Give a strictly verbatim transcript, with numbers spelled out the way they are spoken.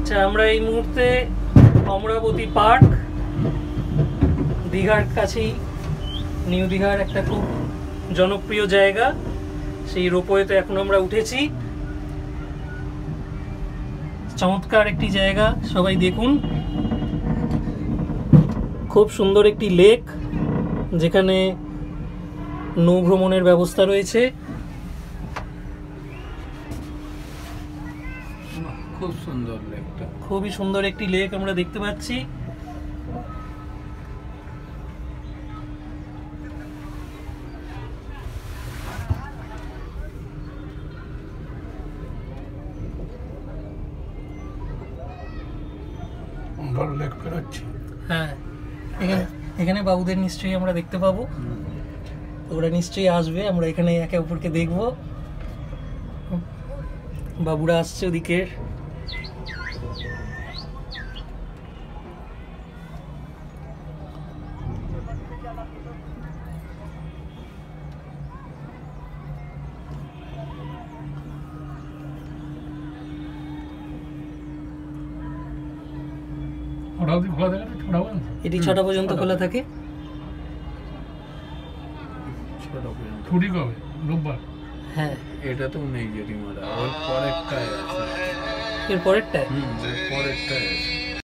আচ্ছা, আমরা এই মুহূর্তে অমরাবতী পার্ক, দীঘার কাছেই, নিউ দীঘার একটা খুব জনপ্রিয় জায়গা, সেই রোপওয়েতে এখন আমরা উঠেছি। চমৎকার একটি জায়গা, সবাই দেখুন। খুব সুন্দর একটি লেক, যেখানে নৌ ভ্রমণের ব্যবস্থা রয়েছে। খুব সুন্দর লেকটা, খুবই সুন্দর একটি লেক আমরা দেখতে পাচ্ছি। লেক পেরোচ্ছি। হ্যাঁ, এখানে এখানে বাবুদের নিশ্চয়ই আমরা দেখতে পাবো, ওরা নিশ্চয়ই আসবে, আমরা এখানে একে অপরকে দেখবো। বাবুরা আসছে ওদিকে। এটি ছটা পর্যন্ত খোলা থাকে। ছুটি কবে? রোববার। হ্যাঁ, এটা তো নেই জেঠিমারা, ওর পরেরটায় আছে। এর পরেরটায় হুম, পরেরটায় আছে।